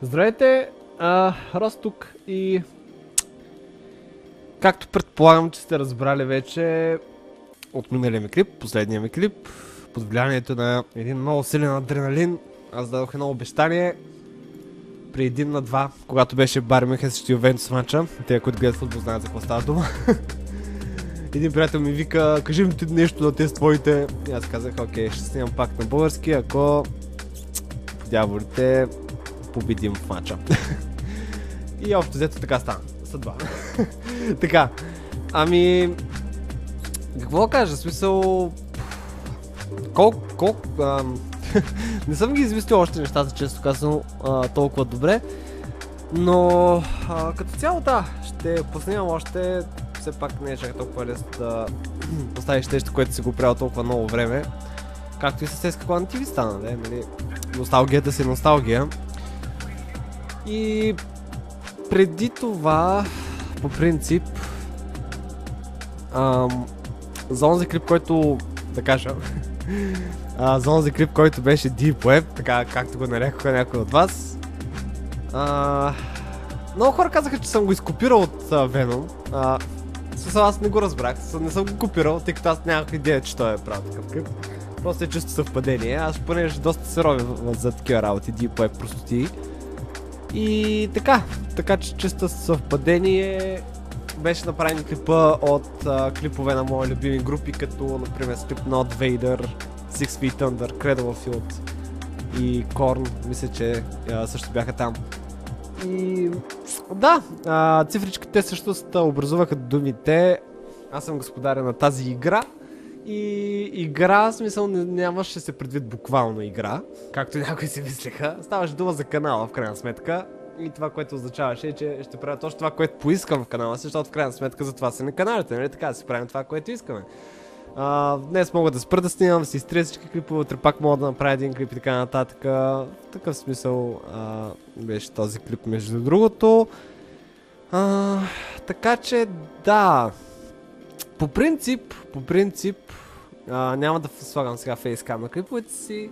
Здравейте, Рос тук и както предполагам, че сте разбрали вече от миналия ми клип, последния ми клип, под влиянието на един много силен адреналин, аз дадох едно обещание при 1-2, когато беше Байер Мюнхен срещу Ювентус мача. Те, които гледат футбол, знаят за какво става дума. Един приятел ми вика, кажи ми ти нещо на тези твоите. И аз казах, окей, ще снимам пак на български, ако дяволите победим в мача. И общо взето така стана. Съдба. Така. Ами... Какво да кажа? В смисъл... Не съм ги измислил още нещата, често казвам, толкова добре. Но... като цяло да, ще поснимам още. Все пак не е чак толкова лесно да поставиш нещо, което си го правил толкова много време. Както и с SK Clan TV стана, да, нали? Носталгията си носталгия. И преди това, по принцип, за онзи клип, който, да кажа, за онзи клип, който беше Deep Web, така както го нарекоха някой от вас, много хора казаха, че съм го изкопирал от Venom. Аз не го разбрах, не съм го копирал, тъй като аз нямах идея, че той е правил такъв клип. Просто е чисто съвпадение, аз понеже доста се ровя за такива работи, Deep Web простоти. И така че чисто съвпадение беше направен клипа от клипове на мои любими групи, като например клип Not Vader, Six Feet Under, Cradlefield и Korn, мисля, че също бяха там. И да, цифричките също образуваха думите, аз съм господаря на тази игра. И игра, в смисъл, нямаше се предвид буквално игра, както някои си мислеха. Ставаше дума за канала в крайна сметка. И това, което означаваше е, че ще правя точно това, което поискам в канала си, защото в крайна сметка за това са на каналите, нали така да си правим това, което искаме. Днес мога да спра да снимам, си изтрия всички клипове, утре пак мога да направя един клип и така нататък. В такъв смисъл беше този клип между другото. Така че да, по принцип, няма да слагам сега фейскам на клиповете си,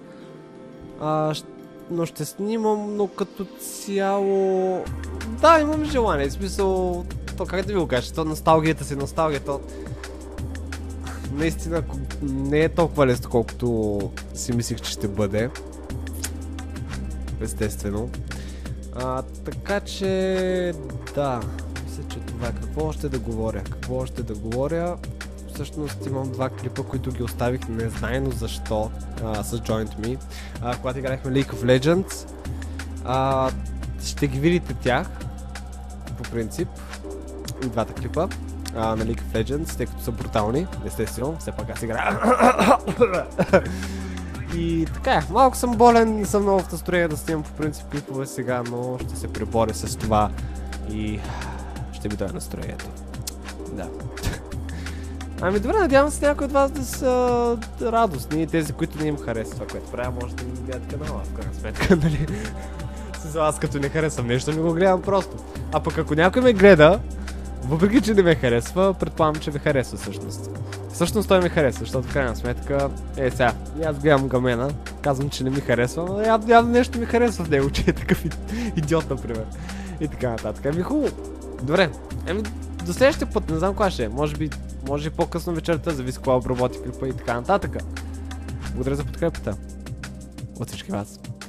но ще снимам, но като цяло... Да, имам желание, в смисъл... То как да ви го кажа, то носталгията си, носталгията... Наистина не е толкова лесно, колкото си мислих, че ще бъде. Естествено. Така че... Да, мисля, че това е. Какво още да говоря? Всъщност имам два клипа, които ги оставих незнайно защо с Joint Me. Когато играхме League of Legends, ще ги видите тях, по принцип, и двата клипа на League of Legends, тъй като са брутални, естествено, все пак аз играя. И така е, малко съм болен, не съм много в настроение да снимам по принцип клипове сега, но ще се преборя с това и ще ми дойде настроението. Да. Ами добре, надявам се някой от вас да са радостни и тези, които не им харесва това, което правя, може да ми гледат канала, в крайна сметка, нали? Аз като не харесвам нещо, не го гледам просто. А пък ако някой ме гледа, въпреки че не ме харесва, предполагам, че ме харесва всъщност. Всъщност той ме харесва, защото в крайна сметка, сега, и аз гледам Гамена, казвам, че не ми харесва, но явно нещо ми харесва в него, че е такъв идиот, например. И така нататък. Ами хубаво. Добре, до следващия път, не знам кога ще е, може и по-късно вечерта, зависи кога обработи клипа и така нататък. Благодаря за подкрепата от всички вас.